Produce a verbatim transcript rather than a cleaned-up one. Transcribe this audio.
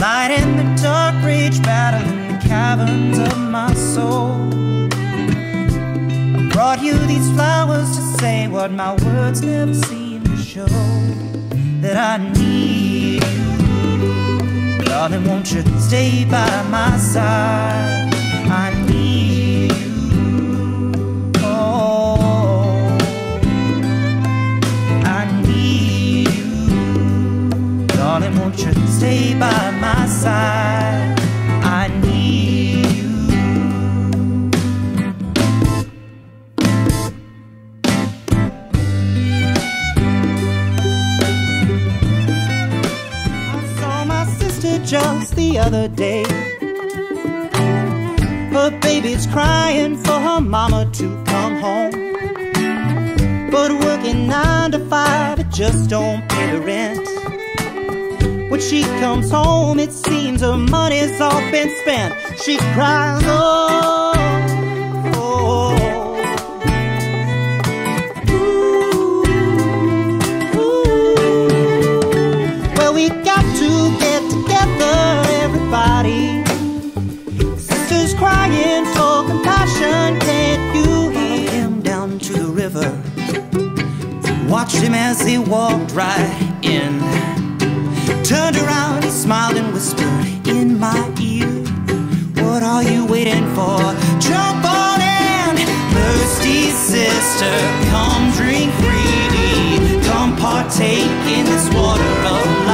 light in the dark rage battle in the caverns of my soul. I brought you these flowers to say what my words never seem to show, that I need you. Darling, won't you stay by my side? I need you. Oh, I need you. Darling, won't you stay by my side? I need you. I saw my sister just the other day. Her baby's crying for her mama to come home, but working nine to five, it just don't pay the rent. When she comes home, it seems her money's all been spent. She cries, oh, oh. Ooh, ooh. Well, we got to get together, everybody. Sisters crying for compassion, can't you hear him down to the river? Watched him as he walked right in. Turned around, he smiled and whispered in my ear, what are you waiting for? Jump on in, thirsty sister, come drink freely, come partake in this water of life.